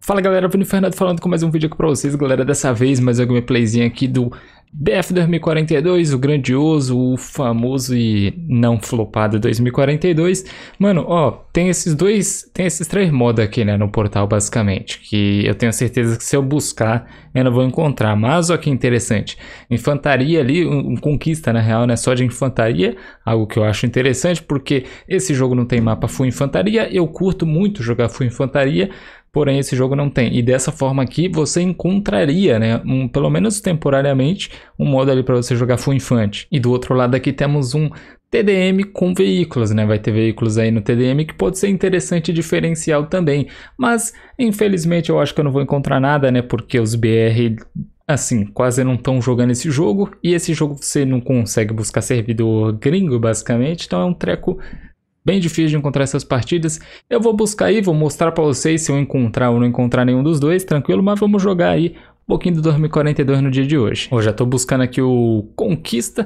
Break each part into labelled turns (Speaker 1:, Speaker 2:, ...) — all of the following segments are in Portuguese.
Speaker 1: Fala galera, Vini Fernando falando com mais um vídeo aqui pra vocês, galera. Dessa vez mais uma gameplayzinha aqui do BF 2042, o grandioso, o famoso e não flopado 2042. Mano, ó, tem esses três modos aqui, né, no portal basicamente, que eu tenho certeza que se eu buscar eu não vou encontrar. Mas ó que interessante, infantaria ali, conquista na real, né, só de infantaria, algo que eu acho interessante porque esse jogo não tem mapa full infantaria, eu curto muito jogar full infantaria. Porém, esse jogo não tem. E dessa forma aqui, você encontraria, né, pelo menos temporariamente, um modo ali para você jogar full infante. E do outro lado aqui temos um TDM com veículos, né? Vai ter veículos aí no TDM que pode ser interessante e diferencial também. Mas, infelizmente, eu acho que eu não vou encontrar nada, né? Porque os BR, assim, quase não estão jogando esse jogo. E esse jogo você não consegue buscar servidor gringo, basicamente. Então é um treco bem difícil de encontrar essas partidas. Eu vou buscar aí, vou mostrar pra vocês se eu encontrar ou não encontrar nenhum dos dois, tranquilo, mas vamos jogar aí um pouquinho do 2042 no dia de hoje. Eu já tô buscando aqui o Conquista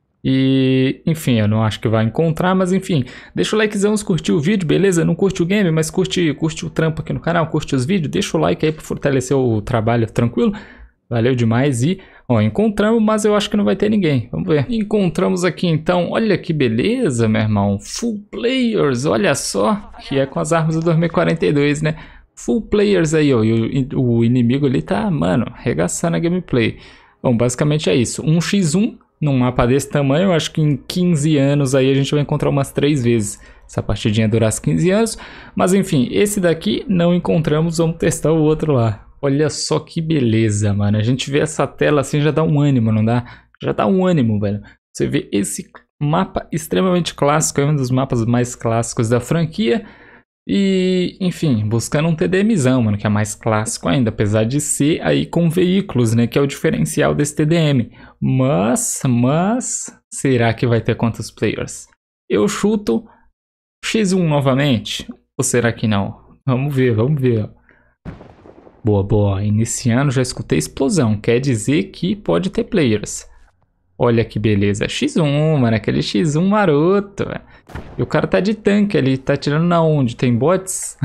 Speaker 1: e, enfim, eu não acho que vai encontrar, mas enfim, deixa o likezão se curtir o vídeo, beleza? Não curte o game, mas curte o trampo aqui no canal, curte os vídeos, deixa o like aí pra fortalecer o trabalho, tranquilo? Valeu demais e, ó, encontramos, mas eu acho que não vai ter ninguém. Vamos ver. Encontramos aqui então, olha que beleza, meu irmão. Full players, olha só. Que é com as armas do 2042, né? Full players aí, ó. E o inimigo ali tá, mano, arregaçando a gameplay. Bom, basicamente é isso. 1x1 num mapa desse tamanho, eu acho que em 15 anos aí a gente vai encontrar umas 3 vezes. Essa partidinha durasse 15 anos. Mas enfim, esse daqui não encontramos, vamos testar o outro lá. Olha só que beleza, mano. A gente vê essa tela assim, já dá um ânimo, não dá? Já dá um ânimo, velho. Você vê esse mapa extremamente clássico, é um dos mapas mais clássicos da franquia. E, enfim, buscando um TDMzão, mano, que é mais clássico ainda, apesar de ser aí com veículos, né, que é o diferencial desse TDM. Mas, será que vai ter quantos players? Eu chuto X1 novamente, ou será que não? Vamos ver, vamos ver. Boa, boa. Iniciando, já escutei explosão. Quer dizer que pode ter players. Olha que beleza. X1, mano. Aquele X1 maroto, velho. E o cara tá de tanque ali. Tá tirando na onde? Tem bots?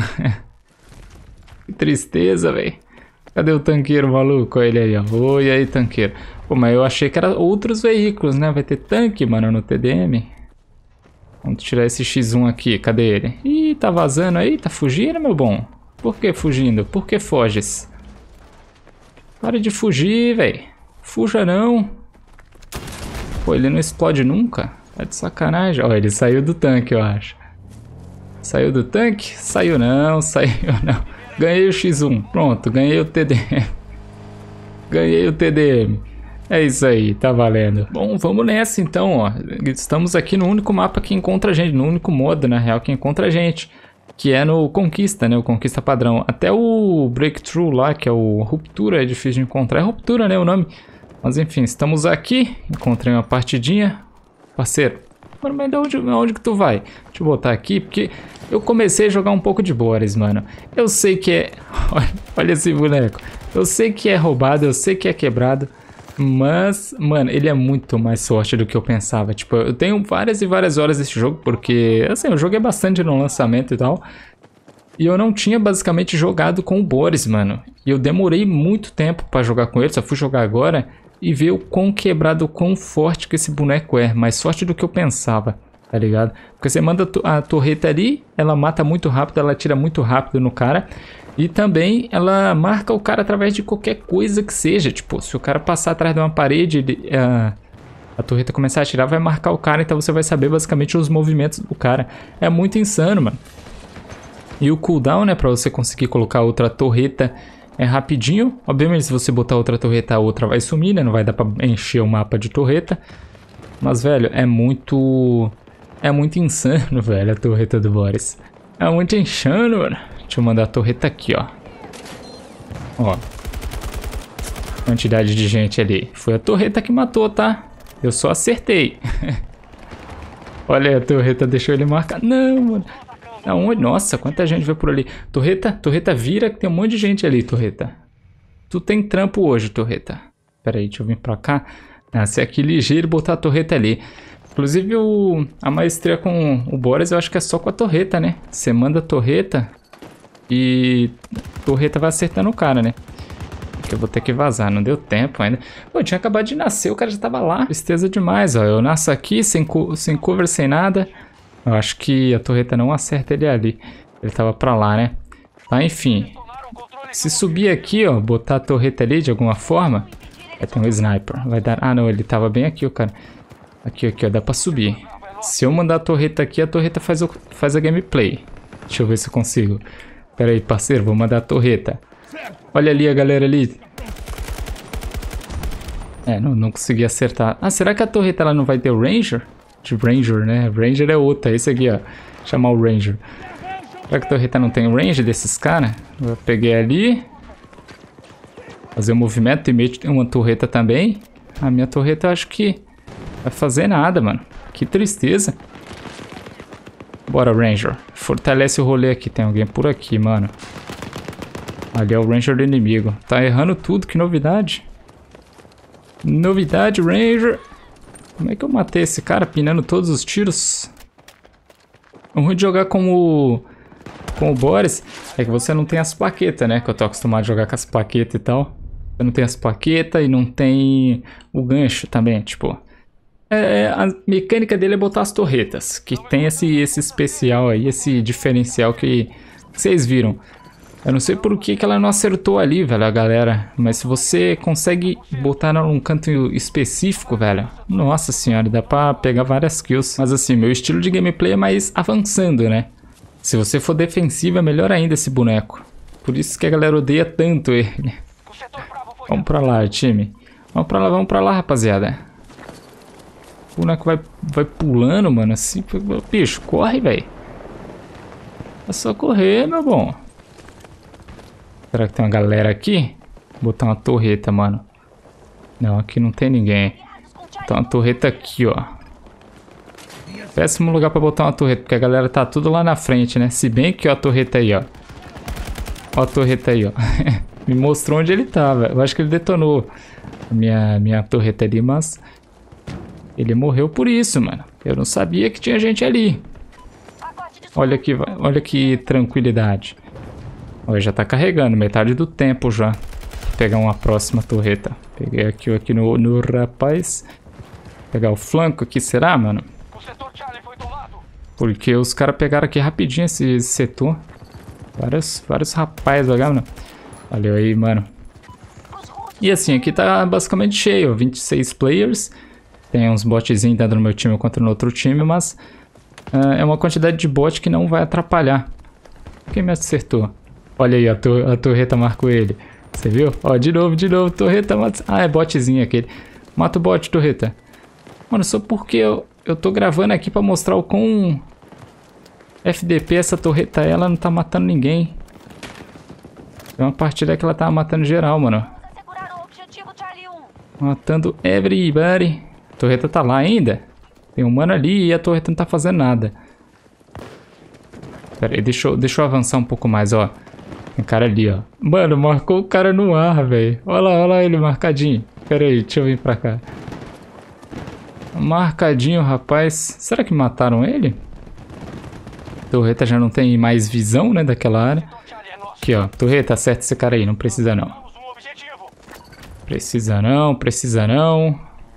Speaker 1: Que tristeza, velho. Cadê o tanqueiro maluco? Olha ele aí, ó. Oi, aí, tanqueiro. Pô, mas eu achei que era outros veículos, né? Vai ter tanque, mano, no TDM. Vamos tirar esse X1 aqui. Cadê ele? Ih, tá vazando aí? Tá fugindo, meu bom? Por que fugindo? Por que foges? Para de fugir, velho. Fuja não. Pô, ele não explode nunca? Tá de sacanagem. Ó, ele saiu do tanque, eu acho. Saiu do tanque? Saiu não, saiu não. Ganhei o X1. Pronto, ganhei o TDM. Ganhei o TDM. É isso aí, tá valendo. Bom, vamos nessa então, ó. Estamos aqui no único mapa que encontra a gente. No único modo, na real, que encontra a gente. Que é no Conquista, né? O Conquista padrão. Até o Breakthrough lá, que é o Ruptura, é difícil de encontrar. É Ruptura, né? O nome. Mas enfim, estamos aqui. Encontrei uma partidinha. Parceiro. Mano, mas de onde que tu vai? Deixa eu botar aqui, porque eu comecei a jogar um pouco de Boris, mano. Eu sei que é... Olha esse boneco. Eu sei que é roubado, eu sei que é quebrado. Mas, mano, ele é muito mais forte do que eu pensava. Tipo, eu tenho várias e várias horas desse jogo, porque, assim, eu joguei bastante no lançamento e tal. E eu não tinha basicamente jogado com o Boris, mano. E eu demorei muito tempo pra jogar com ele, só fui jogar agora. E ver o quão quebrado, o quão forte que esse boneco é. Mais forte do que eu pensava, tá ligado? Porque você manda a torreta ali, ela mata muito rápido, ela atira muito rápido no cara. E também ela marca o cara através de qualquer coisa que seja. Tipo, se o cara passar atrás de uma parede, a torreta começar a atirar, vai marcar o cara. Então você vai saber basicamente os movimentos do cara. É muito insano, mano. E o cooldown, né, pra você conseguir colocar outra torreta é rapidinho. Obviamente, se você botar outra torreta, a outra vai sumir, né? Não vai dar pra encher o mapa de torreta. Mas, velho, é muito insano, velho, a torreta do Boris. É muito insano, mano. Deixa eu mandar a torreta aqui, ó. Ó. Quantidade de gente ali. Foi a torreta que matou, tá? Eu só acertei. Olha aí, a torreta deixou ele marcar. Não, mano. Aonde? Nossa, quanta gente veio por ali. Torreta vira que tem um monte de gente ali, torreta. Tu tem trampo hoje, torreta. Pera aí, deixa eu vir pra cá. Ser aqui ligeiro e botar a torreta ali. Inclusive, a maestria com o Boris, eu acho que é só com a torreta, né? Você manda a torreta... E a torreta vai acertando o cara, né? Eu vou ter que vazar, não deu tempo ainda. Pô, tinha acabado de nascer, o cara já tava lá. Tristeza demais, ó. Eu nasço aqui, sem cover, sem nada. Eu acho que a torreta não acerta ele ali. Ele tava pra lá, né? Tá, enfim. Se subir aqui, ó, botar a torreta ali de alguma forma... Vai ter um sniper. Vai dar... Ah, não, ele tava bem aqui, ó, cara. Aqui, ó, dá pra subir. Se eu mandar a torreta aqui, a torreta faz a gameplay. Deixa eu ver se eu consigo. Pera aí, parceiro, vou mandar a torreta. Olha ali a galera ali. É, não consegui acertar. Ah, será que a torreta ela não vai ter o Ranger? De Ranger, né? Ranger é outra. Esse aqui, ó. Chamar o Ranger. Será que a torreta não tem o range desses caras? Eu peguei ali. Fazer um movimento e meio uma torreta também. A minha torreta eu acho que vai fazer nada, mano. Que tristeza. Bora, Ranger. Fortalece o rolê aqui. Tem alguém por aqui, mano. Ali é o Ranger do inimigo. Tá errando tudo, que novidade. Novidade, Ranger. Como é que eu matei esse cara pinando todos os tiros? O ruim de jogar com o Boris é que você não tem as plaquetas, né? Que eu tô acostumado a jogar com as plaquetas e tal. Você não tem as plaquetas e não tem o gancho também, tipo... a mecânica dele é botar as torretas, que tem esse especial aí, esse diferencial que vocês viram. Eu não sei por que ela não acertou ali, velho, a galera. Mas se você consegue botar num canto específico, velho... Nossa senhora, dá pra pegar várias kills. Mas assim, meu estilo de gameplay é mais avançando, né? Se você for defensivo, é melhor ainda esse boneco. Por isso que a galera odeia tanto ele. Vamos pra lá, time. Vamos pra lá, rapaziada. O boneco vai pulando, mano, assim. Bicho, corre, velho. É só correr, meu bom. Será que tem uma galera aqui? Vou botar uma torreta, mano. Não, aqui não tem ninguém. Vou botar uma torreta aqui, ó. Péssimo lugar pra botar uma torreta, porque a galera tá tudo lá na frente, né? Se bem que, ó, a torreta aí, ó. Ó a torreta aí, ó. Me mostrou onde ele tava. Eu acho que ele detonou a minha torreta ali, mas... Ele morreu por isso, mano. Eu não sabia que tinha gente ali. Olha que tranquilidade. Olha, já tá carregando, metade do tempo já. Vou pegar uma próxima torreta. Peguei aqui no rapaz. Pegar o flanco aqui, será, mano? Porque os caras pegaram aqui rapidinho esse setor. Vários rapazes, olha, mano. Valeu aí, mano. E assim, aqui tá basicamente cheio. 26 players. Tem uns botzinhos dentro do meu time contra no outro time, mas... é uma quantidade de bot que não vai atrapalhar. Quem me acertou? Olha aí, a torreta marcou ele. Você viu? Ó, de novo, torreta mata... Ah, é botzinho aquele. Mata o bot, torreta. Mano, só porque eu tô gravando aqui pra mostrar o quão... FDP essa torreta, ela não tá matando ninguém. Tem uma partida que ela tava matando geral, mano. Matando everybody. A torreta tá lá ainda? Tem um mano ali e a torreta não tá fazendo nada. Pera aí, deixa eu avançar um pouco mais, ó. Tem cara ali, ó. Mano, marcou o cara no ar, velho. Olha lá ele marcadinho. Pera aí, deixa eu vir pra cá. Marcadinho, rapaz. Será que mataram ele? A torreta já não tem mais visão, né, daquela área. Aqui, ó. Torreta, acerta esse cara aí. Não precisa, não. Precisa não.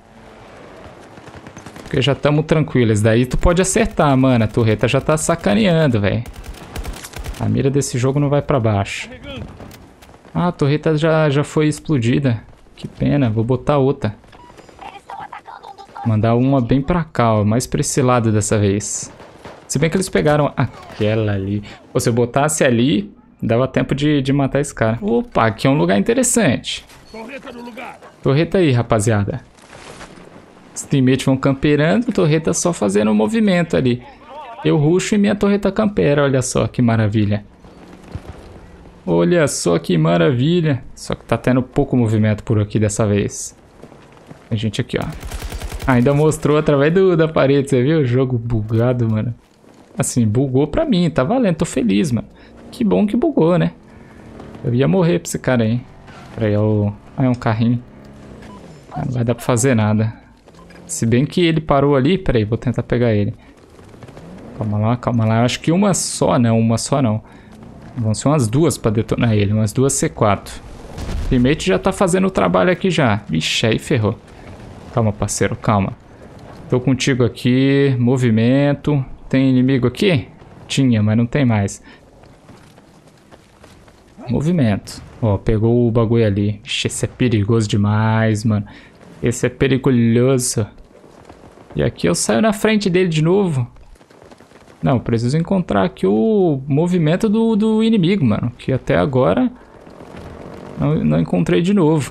Speaker 1: Porque já estamos tranquilos. Daí tu pode acertar, mano. A torreta já tá sacaneando, velho. A mira desse jogo não vai pra baixo. Ah, a torreta já foi explodida. Que pena. Vou botar outra. Mandar uma bem pra cá, ó. Mais pra esse lado dessa vez. Se bem que eles pegaram aquela ali. Ou se eu botasse ali, dava tempo de matar esse cara. Opa, aqui é um lugar interessante. Torreta aí, rapaziada. Os teammates vão camperando, a torreta só fazendo um movimento ali. Eu rusho e minha torreta campera, olha só que maravilha. Olha só que maravilha. Só que tá tendo pouco movimento por aqui dessa vez. Tem gente aqui, ó. Ainda mostrou através da parede, você viu? O jogo bugado, mano. Assim, bugou pra mim, tá valendo, tô feliz, mano. Que bom que bugou, né? Eu ia morrer pra esse cara aí. Peraí, é um carrinho. Não vai dar pra fazer nada. Se bem que ele parou ali, peraí, vou tentar pegar ele. Calma lá. Eu acho que uma só não. Vão ser umas duas pra detonar ele. Umas duas C4. O teammate já tá fazendo o trabalho aqui já. Vixe, aí ferrou. Calma, parceiro, calma. Tô contigo aqui. Movimento. Tem inimigo aqui? Tinha, mas não tem mais. Movimento. Ó, pegou o bagulho ali. Vixe, esse é perigoso demais, mano. Esse é perigoso. E aqui eu saio na frente dele de novo. Não, preciso encontrar aqui o movimento do inimigo, mano. Que até agora não encontrei de novo.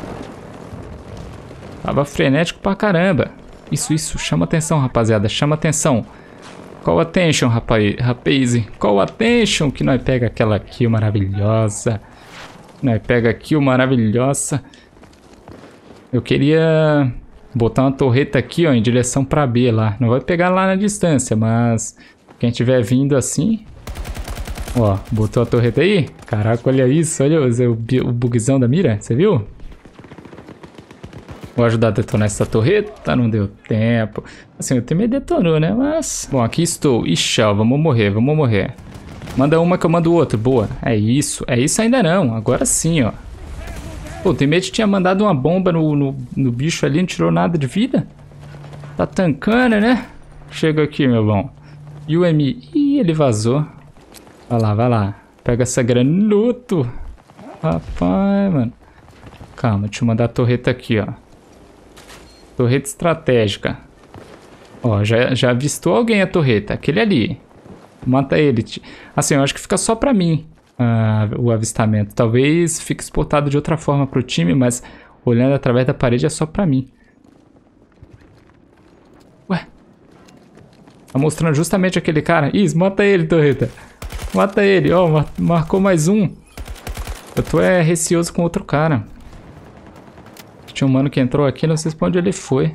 Speaker 1: Tava frenético pra caramba. Isso. Chama atenção, rapaziada. Chama atenção. Call attention, rapaz. Call attention. Que nós pega aquela kill maravilhosa. Nós pega a kill maravilhosa. Eu queria botar uma torreta aqui, ó, em direção pra B lá. Não vai pegar lá na distância, mas quem tiver vindo assim... Ó, botou a torreta aí? Caraca, olha isso. Olha o bugzão da mira. Você viu? Vou ajudar a detonar essa torreta. Não deu tempo. Assim, o time detonou, né? Mas... Bom, aqui estou. Ixi, ó, vamos morrer. Manda uma que eu mando outra. Boa. É isso ainda não. Agora sim, ó. Pô, o teammate tinha mandado uma bomba no bicho ali. Não tirou nada de vida. Tá tancando, né? Chega aqui, meu bom. UMI. Ih, ele vazou. Vai lá. Pega essa granuto. Rapaz, mano. Calma, deixa eu mandar a torreta aqui, ó. Torreta estratégica. Ó, já avistou alguém a torreta. Aquele ali. Mata ele. Assim, eu acho que fica só pra mim o avistamento. Talvez fique exportado de outra forma pro time, mas olhando através da parede é só pra mim. Ué. Tá mostrando justamente aquele cara. Isso, mata ele, torreta. Mata ele. Ó, marcou mais um. Eu tô receoso com outro cara. Tinha um mano que entrou aqui, não sei pra onde ele foi.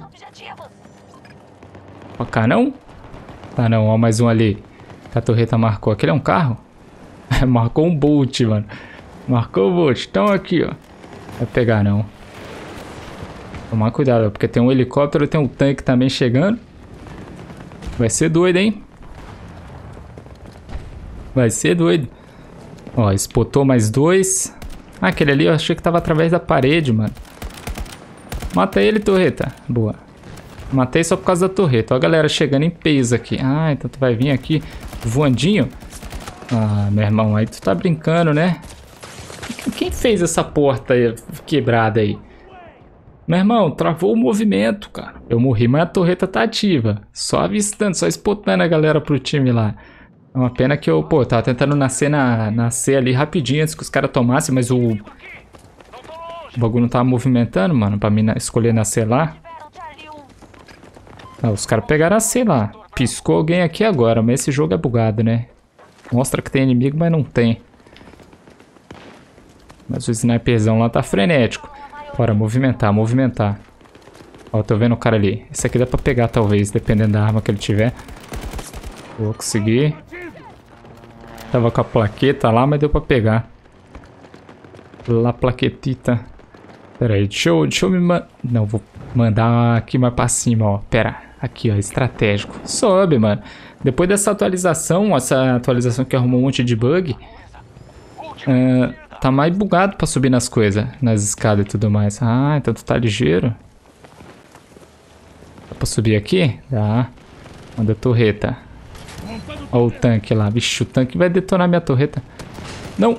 Speaker 1: Ó, cá não? Tá não, ó, mais um ali. Que a torreta marcou. Aquele é um carro? Marcou um Bolt, mano. Marcou o Bolt. Então aqui, ó. Vai pegar não. Tomar cuidado, porque tem um helicóptero e tem um tanque também chegando. Vai ser doido, hein? Vai ser doido. Ó, spotou mais dois. Ah, aquele ali eu achei que tava através da parede, mano. Mata ele, torreta. Boa. Matei só por causa da torreta. Ó a galera chegando em peso aqui. Ah, então tu vai vir aqui voandinho? Ah, meu irmão, aí tu tá brincando, né? Quem fez essa porta quebrada aí? Meu irmão, travou o movimento, cara. Eu morri, mas a torreta tá ativa. Só avistando, só spotando a galera pro time lá. É uma pena que eu, pô, tava tentando nascer ali rapidinho antes que os caras tomassem, mas o bagulho não tava movimentando, mano, pra mim escolher nascer lá. Ah, os caras pegaram a C lá. Piscou alguém aqui agora, mas esse jogo é bugado, né? Mostra que tem inimigo, mas não tem. Mas o sniperzão lá tá frenético. Bora, movimentar. Ó, tô vendo o cara ali. Esse aqui dá pra pegar, talvez, dependendo da arma que ele tiver. Vou conseguir. Tava com a plaqueta lá, mas deu pra pegar. La plaquetita. Pera aí, deixa eu me mandar... Não, vou mandar aqui mais pra cima, ó. Pera, aqui, ó, estratégico. Sobe, mano. Depois dessa atualização, que arrumou um monte de bug, tá mais bugado pra subir nas coisas, nas escadas e tudo mais. Ah, então tu tá ligeiro. Dá pra subir aqui? Dá. Manda a torreta. Ó o tanque lá. Vixe, o tanque vai detonar minha torreta. Não.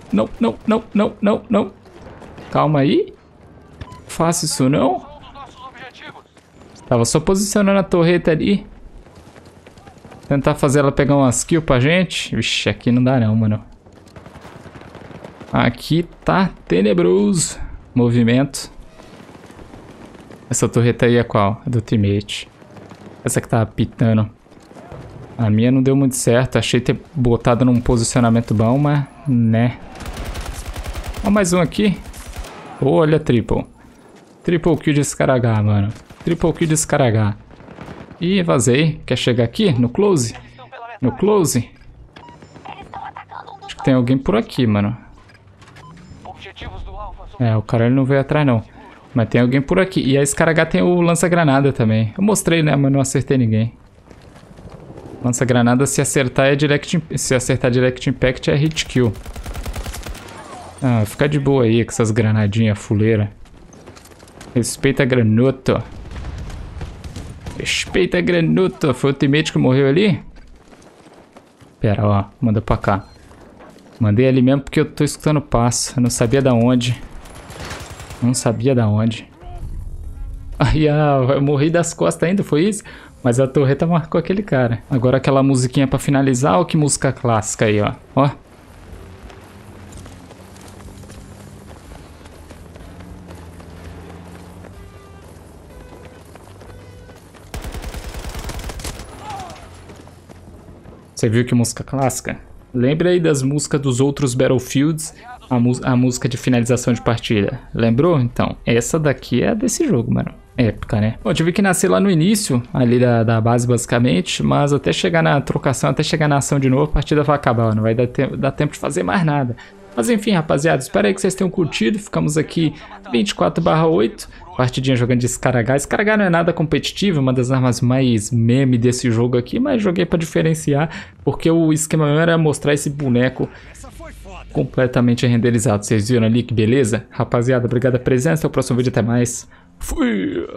Speaker 1: Calma aí. Faço isso não. Tava só posicionando a torreta ali. Tentar fazer ela pegar umas kills pra gente. Vixe, aqui não dá não, mano. Aqui tá tenebroso. Movimento. Essa torreta aí é qual? É do teammate. Essa que tá pitando. A minha não deu muito certo. Achei ter botado num posicionamento bom, mas... né. Ó, mais um aqui. Oh, olha, triple. Triple kill de descarregar, mano. Triple kill de descarregar. Ih, vazei. Quer chegar aqui? No close? No close? Acho que tem alguém por aqui, mano. É, o cara ele não veio atrás, não. Mas tem alguém por aqui. E a descarregar tem o lança-granada também. Eu mostrei, né? Mas não acertei ninguém. Lança-granada, se acertar é direct... Se acertar direct impact é hit kill. Ah, fica de boa aí com essas granadinhas fuleira. Respeita a granuto. Respeita a granuto. Foi o teammate que morreu ali? Pera, ó. Manda pra cá. Mandei ali mesmo porque eu tô escutando passo. Eu não sabia da onde. Não sabia da onde. Ai, eu morri das costas ainda, foi isso? Mas a torreta marcou aquele cara. Agora aquela musiquinha pra finalizar, ó, que música clássica aí, ó. Ó. Você viu que música clássica? Lembra aí das músicas dos outros Battlefields, a música de finalização de partida. Lembrou? Então, essa daqui é desse jogo, mano. Épica, né? Bom, eu tive que nascer lá no início, ali da base basicamente, mas até chegar na trocação, até chegar na ação de novo, a partida vai acabar, não vai dar tempo de fazer mais nada. Mas enfim, rapaziada, espero aí que vocês tenham curtido. Ficamos aqui 24/8, partidinha jogando de Skaragá. Skaragá não é nada competitivo, uma das armas mais meme desse jogo aqui, mas joguei pra diferenciar, porque o esquema mesmo era mostrar esse boneco completamente renderizado. Vocês viram ali que beleza? Rapaziada, obrigado pela presença, até o próximo vídeo, até mais. Fui!